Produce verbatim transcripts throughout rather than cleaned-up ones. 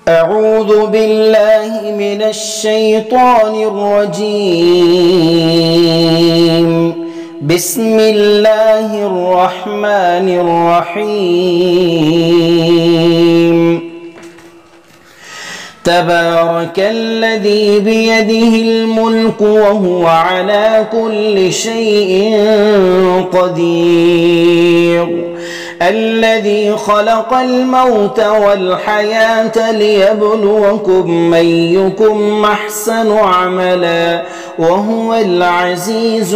أعوذ بالله من الشيطان الرجيم. بسم الله الرحمن الرحيم. تبارك الذي بيده الملك وهو على كل شيء قدير. الذي خلق الموت والحياة ليبلوكم أيكم أحسن عملا وهو العزيز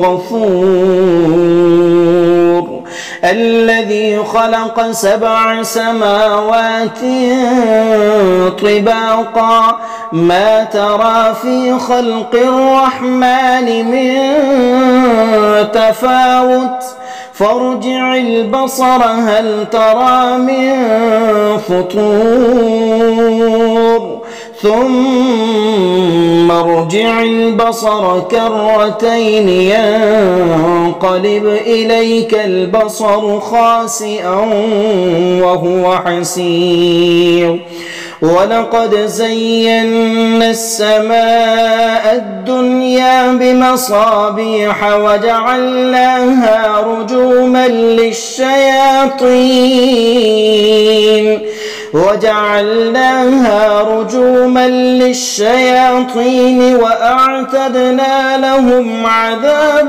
الغفور. الذي خلق سبع سماوات طباقا ما ترى في خلق الرحمن من تفاوت فارجع البصر هل ترى من فطور ثم ارجع البصر كرتين ينقلب إليك البصر خاسئا وهو حسير. ولقد زينا السماء الدنيا بمصابيح وجعلناها رجوما للشياطين وجعلناها رجوما للشياطين وأعتدنا لهم عذاب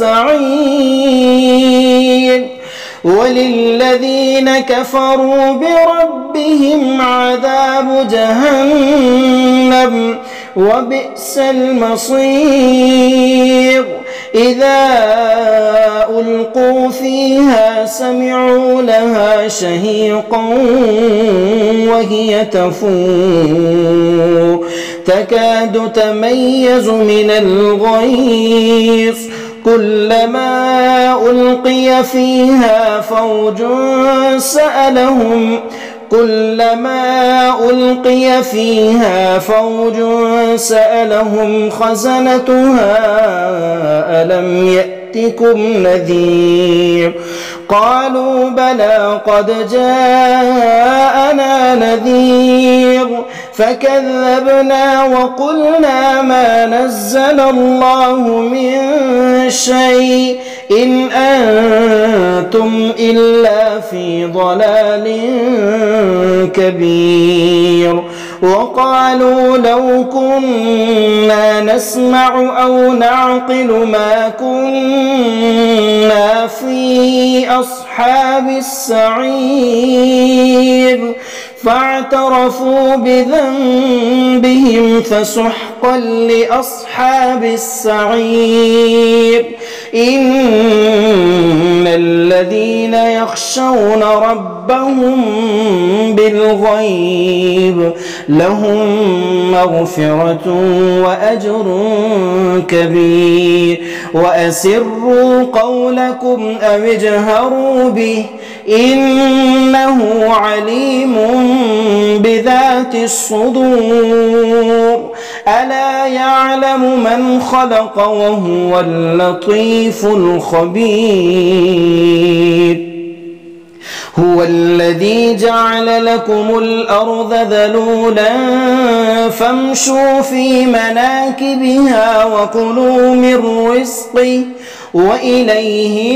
السعير. وللذين كفروا بربهم عذاب جهنم وبئس المصير. إذا ألقوا فيها سمعوا لها شهيقا وهي تفور تكاد تميز من الغيظ كلما ألقي فيها فوج سألهم كلما ألقي فيها فوج سألهم خزنتها ألم يأتكم نذير قالوا بلى قد جاءنا نذير فكذبنا وقلنا ما نزل الله من شيء إن أنتم إلا في ضلال كبير. وقالوا لو كنا نسمع أو نعقل ما كنا في أصحاب السعير فاعترفوا بذنبهم فسحقا لأصحاب السعير. إن الذين يخشون ربهم بالغيب لهم مغفرة وأجر كبير. وأسروا قولكم أو اجهروا به إنه عليم بذات الصدور. ألا يعلم من خلق وهو اللطيف الخبير. هو الذي جعل لكم الأرض ذلولا فامشوا في مناكبها وكلوا من رزقه وإليه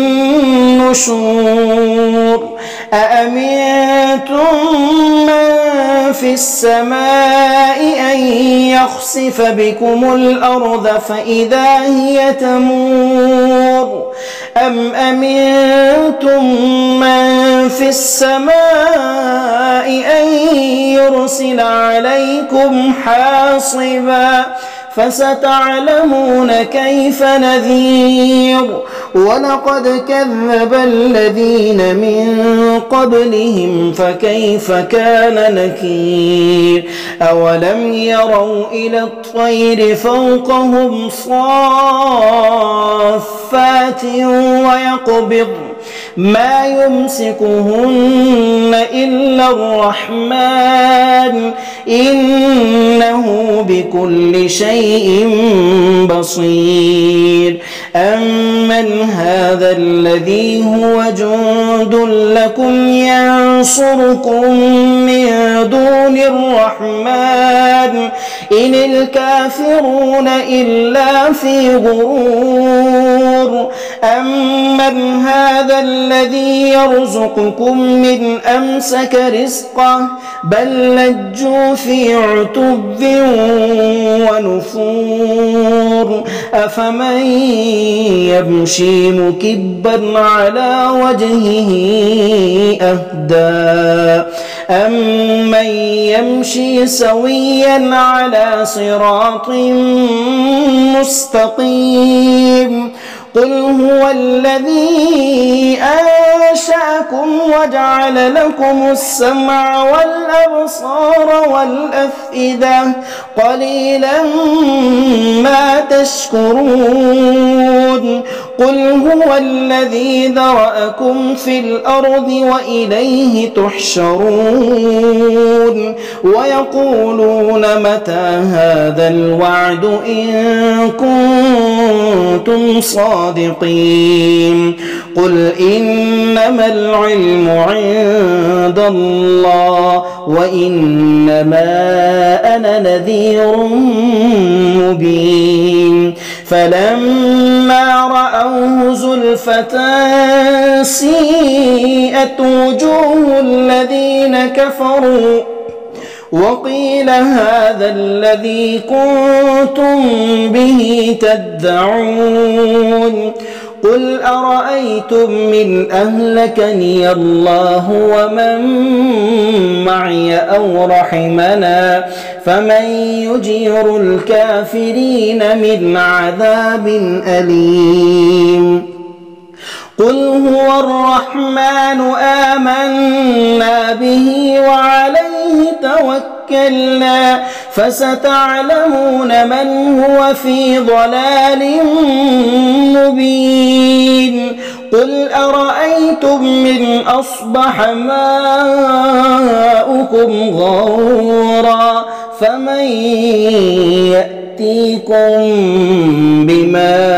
النشور. أأمنتم من في السماء أن يخسف بكم الأرض فإذا هي تمور أم أمنتم من في السماء أن يرسل عليكم حاصبا فستعلمون كيف نذير. ولقد كذب الذين من قبلهم فكيف كان نكير. أولم يروا إلى الطير فوقهم صافات ويقبض ما يمسكهن إلا الرحمن إنه بكل شيء بصير. أمن هذا الذي هو جند لكم ينصركم من دون الرحمن إن الكافرون إلا في غرور أمن هذا الذي يرزقكم من أمسك رزقه بل لجوا في عتب ونفور أفمن يمشي مكبا على وجهه أهدى أمن يمشي سويا على صراط مستقيم قل هو الذي أنشأكم وجعل لكم السمع والأبصار والأفئدة قليلا ما تشكرون قل هو الذي ذرأكم في الأرض وإليه تحشرون ويقولون متى هذا الوعد إن كنتم صادقين قل إنما العلم عند الله وإنما أنا نذير مبين فلما رأوه زلفة سيئت وجوه الذين كفروا وقيل هذا الذي كنتم به تدعون قل أرأيتم من أهلكني الله ومن معي أو رحمنا فمن يجير الكافرين من عذاب أليم قل هو الرحمن آمنا به وعليه توكلنا فستعلمون من هو في ضلال مبين قل أرأيتم من أصبح ماؤكم غورا فمن يأتيكم بماء